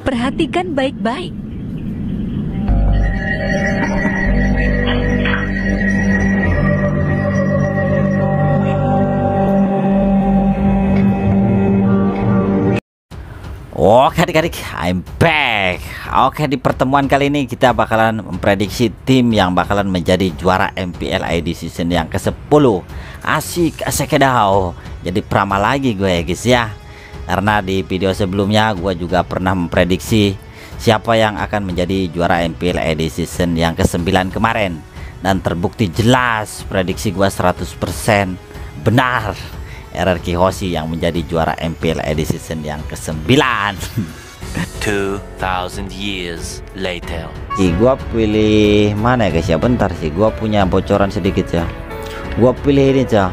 Perhatikan baik-baik. Oke adik-adik, I'm back. Oke, di pertemuan kali ini kita bakalan memprediksi tim yang bakalan menjadi juara MPL ID season yang ke-10. Asik kedau. Jadi peramal lagi gue ya guys ya. Karena di video sebelumnya gue juga pernah memprediksi siapa yang akan menjadi juara MPL ID season yang ke-9 kemarin. Dan terbukti jelas prediksi gue 100% benar. RRQ Hoshi yang menjadi juara MPL ID season yang ke-9. 2000 years later. Gua pilih mana ya guys ya, bentar sih, gua punya bocoran sedikit ya. Gua pilih ini aja.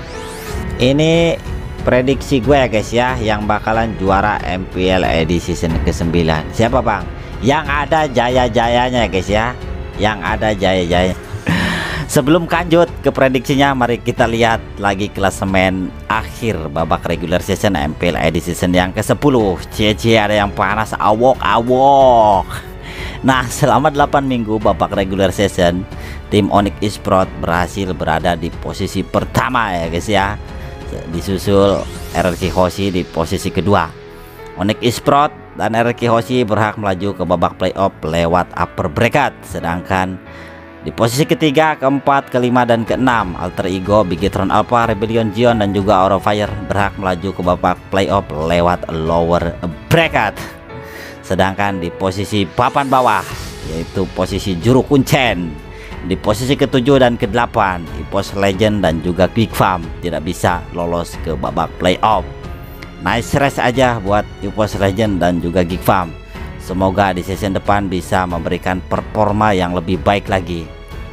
Ini prediksi gue ya guys ya, yang bakalan juara MPL ID season ke-9. Siapa bang? Yang ada jaya-jayanya guys ya, yang ada jaya-jaya. Sebelum lanjut ke prediksinya, mari kita lihat lagi klasemen akhir babak regular season MPL ID season yang ke-10. Cie ada yang panas, awok. Nah, selama 8 minggu babak regular season, tim Onyx Esports berhasil berada di posisi pertama ya guys ya. Disusul RRQ Hoshi di posisi kedua. Onyx Esports dan RRQ Hoshi berhak melaju ke babak playoff lewat upper bracket, sedangkan di posisi ketiga, keempat, kelima, dan keenam, Alter Ego, Bigetron Alpha, Rebellion Gion, dan juga Aura Fire berhak melaju ke babak playoff lewat lower bracket. Sedangkan di posisi papan bawah, yaitu posisi Juru Kuncen, di posisi ke-7 dan ke-8, EVOS Legend dan juga Quick Farm tidak bisa lolos ke babak playoff. Nice race aja buat EVOS Legend dan juga Geek Farm. Semoga di season depan bisa memberikan performa yang lebih baik lagi.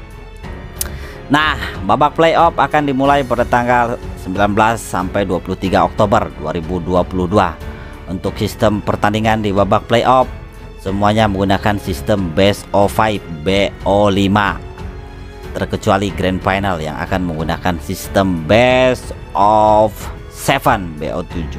Nah, babak playoff akan dimulai pada tanggal 19 sampai 23 Oktober 2022. Untuk sistem pertandingan di babak playoff semuanya menggunakan sistem best of 5 BO5. Terkecuali grand final yang akan menggunakan sistem best of 7 BO7.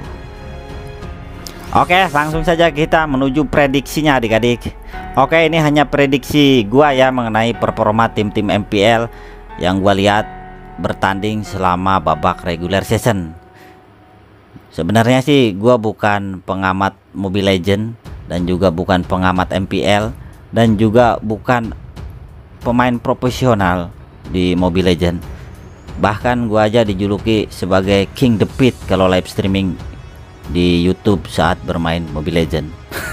Oke, langsung saja kita menuju prediksinya adik-adik. Oke, ini hanya prediksi gua ya mengenai performa tim-tim MPL yang gua lihat bertanding selama babak regular season. Sebenarnya sih gua bukan pengamat Mobile Legend dan juga bukan pengamat MPL dan juga bukan pemain profesional di Mobile Legend. Bahkan gua aja dijuluki sebagai King the Pit kalau live streaming di YouTube saat bermain Mobile Legend.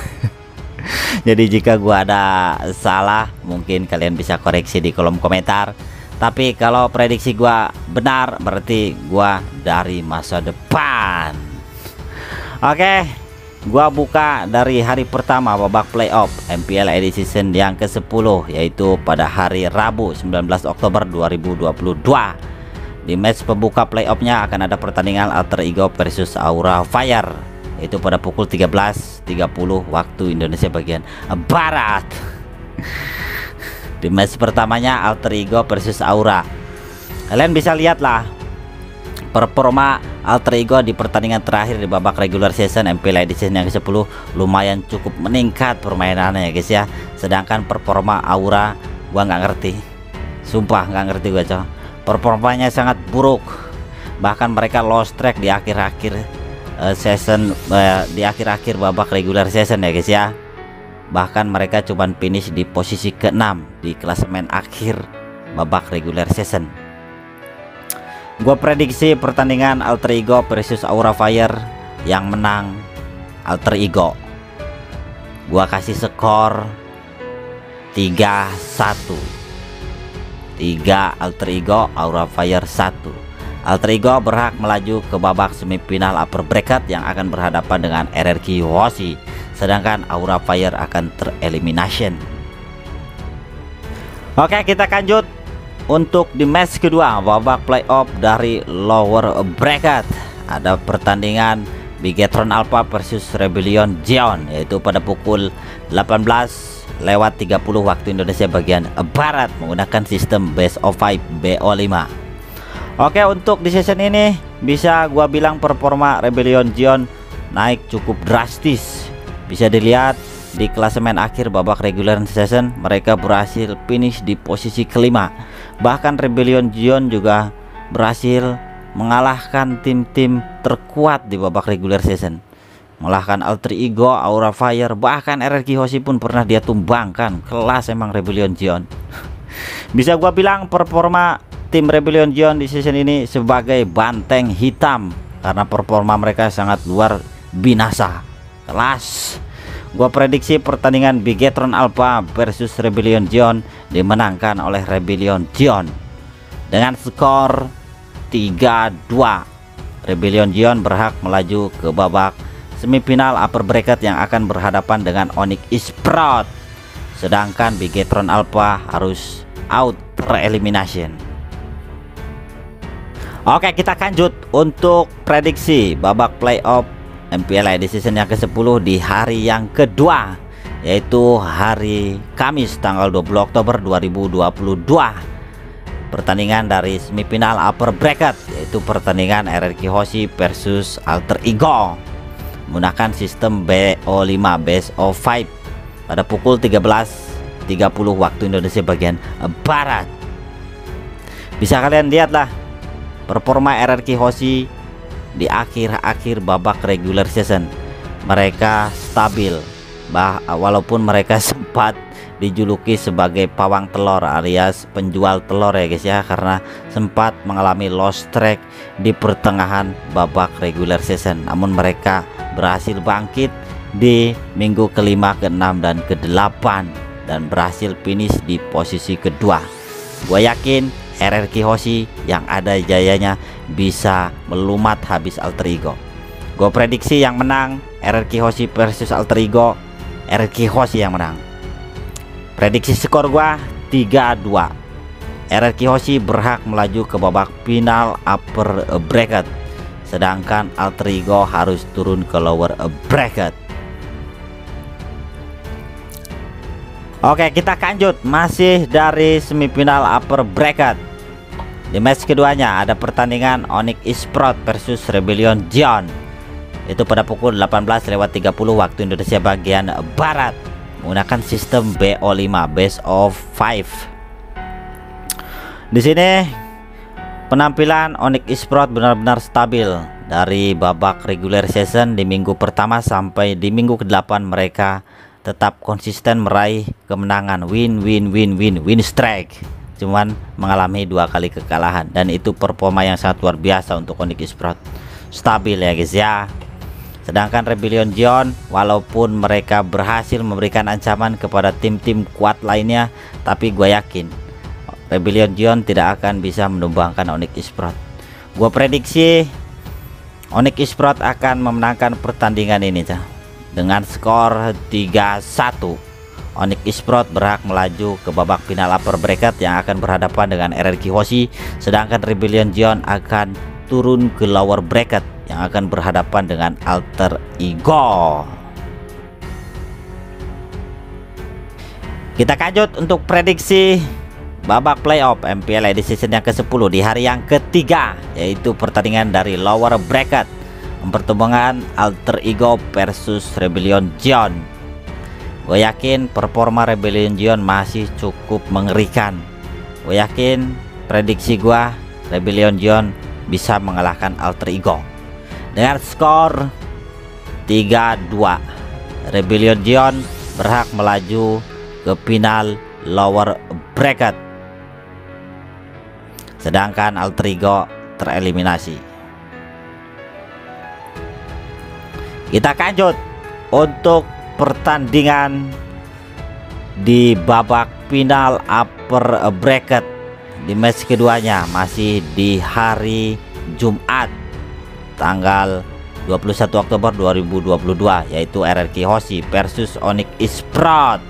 Jadi jika gua ada salah mungkin kalian bisa koreksi di kolom komentar. Tapi kalau prediksi gua benar berarti gua dari masa depan. Oke, gua buka dari hari pertama babak playoff MPL ID season yang ke-10, yaitu pada hari Rabu 19 Oktober 2022. Di match pembuka playoffnya akan ada pertandingan Alter Ego versus Aura Fire, yaitu pada pukul 13.30 waktu Indonesia bagian Barat. Di match pertamanya Alter Ego versus Aura, kalian bisa lihatlah performa Alter Ego di pertandingan terakhir di babak regular season MPL season yang ke-10 lumayan cukup meningkat permainannya ya guys ya. Sedangkan performa Aura gua nggak ngerti, sumpah nggak ngerti gua coy. Performanya sangat buruk, bahkan mereka lost track di akhir-akhir season, di akhir-akhir babak regular season ya guys ya. Bahkan mereka cuman finish di posisi ke-6 di klasemen akhir babak regular season. Gua prediksi pertandingan Alter Ego versus Aura Fire yang menang Alter Ego. Gua kasih skor 3-1. 3 Alter Ego, Aura Fire 1. Alter Ego berhak melaju ke babak semifinal upper bracket yang akan berhadapan dengan RRQ Hoshi, sedangkan Aura Fire akan terelimination. Oke, kita lanjut untuk di match kedua babak playoff dari lower bracket. Ada pertandingan Bigetron Alpha versus Rebellion Gion, yaitu pada pukul 18.30 waktu Indonesia bagian Barat menggunakan sistem best of 5 BO5. Oke, untuk di season ini bisa gua bilang performa Rebellion Gion naik cukup drastis. Bisa dilihat di klasemen akhir babak regular season mereka berhasil finish di posisi kelima. Bahkan Rebellion Gion juga berhasil mengalahkan tim-tim terkuat di babak regular season, mengalahkan Alter Ego, Aura Fire, bahkan RRQ Hoshi pun pernah dia tumbangkan. Kelas emang Rebellion Gion. Bisa gua bilang performa tim Rebellion Gion di season ini sebagai banteng hitam karena performa mereka sangat luar binasa. Kelas. Gua prediksi pertandingan Bigetron Alpha versus Rebellion Gion dimenangkan oleh Rebellion Gion dengan skor 3-2. Rebellion Gion berhak melaju ke babak semifinal upper bracket yang akan berhadapan dengan Onyx Esports. Sedangkan Bigetron Alpha harus out elimination. Oke, kita lanjut untuk prediksi babak playoff MPLA di season yang ke-10 di hari yang kedua, yaitu hari Kamis tanggal 20 Oktober 2022. Pertandingan dari semifinal upper bracket, yaitu pertandingan RRQ Hoshi versus Alter Ego menggunakan sistem BO5 Best of 5 pada pukul 13.30 waktu Indonesia bagian Barat. Bisa kalian lihatlah performa RRQ Hoshi di akhir-akhir babak regular season. Mereka stabil, walaupun mereka sempat dijuluki sebagai pawang telur alias penjual telur ya guys ya, karena sempat mengalami lost track di pertengahan babak regular season. Namun mereka berhasil bangkit di minggu kelima, keenam dan ke-8 dan berhasil finish di posisi kedua. Gue yakin RRQ Hoshi yang ada jayanya bisa melumat habis Alter Ego. Gue prediksi yang menang RRQ Hoshi versus Alter Ego, RRQ Hoshi yang menang. Prediksi skor gua 3-2. RRQ Hoshi berhak melaju ke babak final upper bracket, sedangkan Alter Ego harus turun ke lower bracket. Oke, kita lanjut masih dari semifinal upper bracket. Di match keduanya ada pertandingan Onyx Esports versus Rebellion Gion. Itu pada pukul 18.30 waktu Indonesia bagian Barat menggunakan sistem BO5 Best of 5. Di sini penampilan Onyx Esports benar-benar stabil dari babak regular season di minggu pertama sampai di minggu ke-8. Mereka tetap konsisten meraih kemenangan, win strike, cuman mengalami 2 kali kekalahan, dan itu performa yang sangat luar biasa untuk Onyx Esports. Stabil ya guys ya. Sedangkan Rebellion Gion, walaupun mereka berhasil memberikan ancaman kepada tim-tim kuat lainnya, tapi gue yakin Rebellion Gion tidak akan bisa menumbangkan Onyx Esports. Gue prediksi Onyx Esports akan memenangkan pertandingan ini dengan skor 3-1. Onyx Esports berhak melaju ke babak final upper bracket yang akan berhadapan dengan RRQ Hoshi, sedangkan Rebellion Gion akan turun ke lower bracket yang akan berhadapan dengan Alter Ego. Kita lanjut untuk prediksi babak playoff MPLA di season yang ke-10 di hari yang ketiga, yaitu pertandingan dari lower bracket, pertemuan Alter Ego versus Rebellion Gion. Gue yakin performa Rebellion Gion masih cukup mengerikan. Gue yakin prediksi gue Rebellion Gion bisa mengalahkan Alter Ego dengan skor 3-2. Rebellion Gion berhak melaju ke final lower bracket, sedangkan Alter Ego tereliminasi. Kita lanjut untuk pertandingan di babak final upper bracket. Di match keduanya masih di hari Jumat tanggal 21 Oktober 2022, yaitu RRQ Hoshi versus Onyx Esports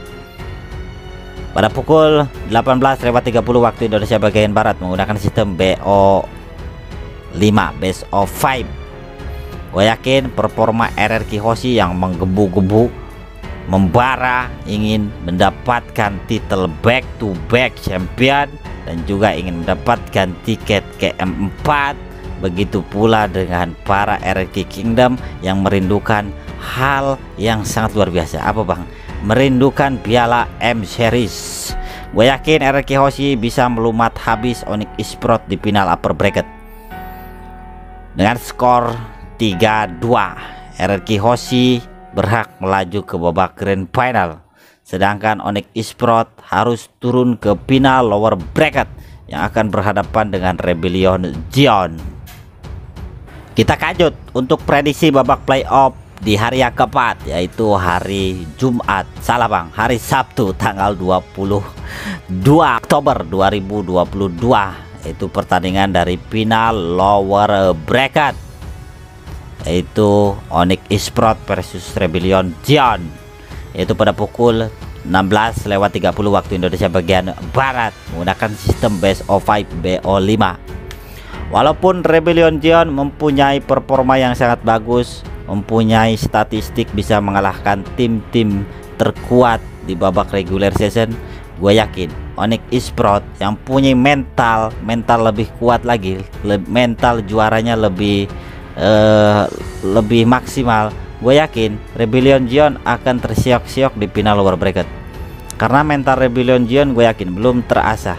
pada pukul 18.30 waktu Indonesia bagian Barat menggunakan sistem BO5 Best of 5. Gue yakin performa RRQ Hoshi yang menggebu-gebu, membara, ingin mendapatkan titel back to back champion dan juga ingin mendapatkan tiket ke M4. Begitu pula dengan para RRQ Kingdom yang merindukan hal yang sangat luar biasa. Apa bang? Merindukan piala M Series. Gue yakin RRQ Hoshi bisa melumat habis Onyx Esports di final upper bracket dengan skor 3-2. RRQ Hoshi berhak melaju ke babak grand final, sedangkan Onyx Esports harus turun ke final lower bracket yang akan berhadapan dengan Rebellion Gion. Kita lanjut untuk prediksi babak playoff di hari yang keempat, yaitu hari Jumat, salah bang, hari Sabtu tanggal 22 Oktober 2022, yaitu pertandingan dari final lower bracket, yaitu Onyx Esports versus Rebellion Gion, yaitu pada pukul 16:30 waktu Indonesia bagian barat menggunakan sistem best of 5 BO5. Walaupun Rebellion Gion mempunyai performa yang sangat bagus, mempunyai statistik bisa mengalahkan tim-tim terkuat di babak regular season, gue yakin Onyx Esports yang punya mental lebih kuat lagi, mental juaranya lebih maksimal. Gue yakin Rebellion Gion akan tersiok-siok di final lower bracket, karena mental Rebellion Gion gue yakin belum terasah.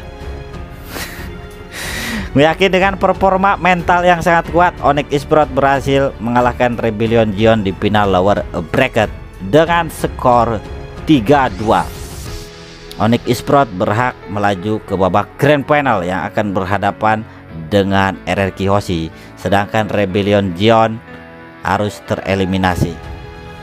Gue yakin dengan performa mental yang sangat kuat, Onyx Esports berhasil mengalahkan Rebellion Gion di final lower bracket dengan skor 3-2. Onyx Esports berhak melaju ke babak grand final yang akan berhadapan dengan RRQ Hoshi, sedangkan Rebellion Gion harus tereliminasi.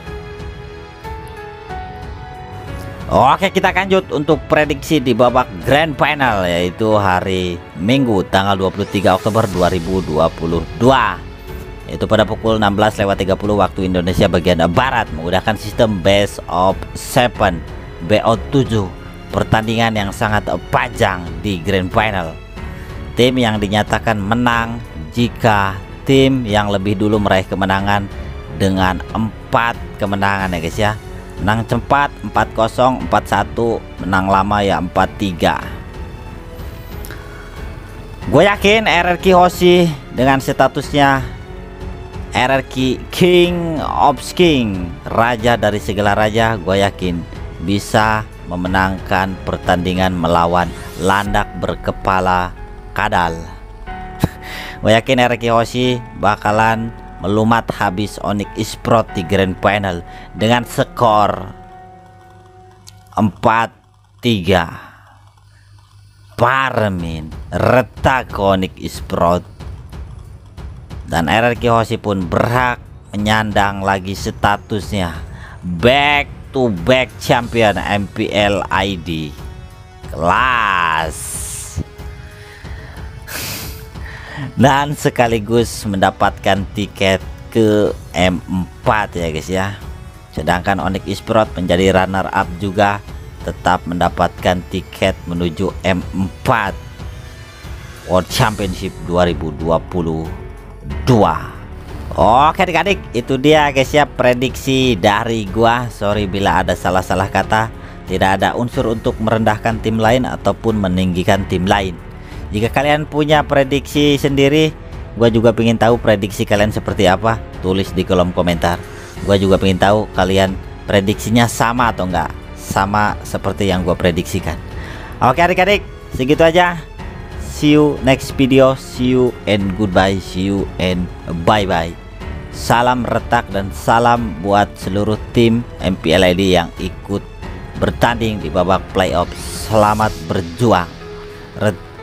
Oke, kita lanjut untuk prediksi di babak grand final, yaitu hari Minggu tanggal 23 Oktober 2022, yaitu pada pukul 16:30 waktu Indonesia bagian barat menggunakan sistem best of 7 BO7. Pertandingan yang sangat panjang di grand final. Tim yang dinyatakan menang jika tim yang lebih dulu meraih kemenangan dengan 4 kemenangan ya guys ya. Menang cepat 4-0, 4-1, menang lama ya 4-3. Gue yakin RRQ Hoshi dengan statusnya RRQ King of King, raja dari segala raja, gue yakin bisa memenangkan pertandingan melawan landak berkepala kadal. Gue yakin RRQ Hoshi bakalan melumat habis Onyx Esports di grand final dengan skor 4-3. Parmin retak Onyx Esports, dan RRQ Hoshi pun berhak menyandang lagi statusnya back to back champion MPL ID kelas, dan sekaligus mendapatkan tiket ke M4 ya guys ya. Sedangkan Onyx Esports menjadi runner up juga, tetap mendapatkan tiket menuju M4 World Championship 2022. Oke adik-adik, itu dia guys ya prediksi dari gua. Sorry bila ada salah-salah kata. Tidak ada unsur untuk merendahkan tim lain ataupun meninggikan tim lain. Jika kalian punya prediksi sendiri, gue juga pengen tahu prediksi kalian seperti apa. Tulis di kolom komentar. Gue juga pengen tahu kalian prediksinya sama atau enggak, sama seperti yang gue prediksikan. Oke adik-adik, segitu aja. See you next video. See you and goodbye. See you and bye-bye. Salam retak dan salam buat seluruh tim MPL ID yang ikut bertanding di babak playoff. Selamat berjuang.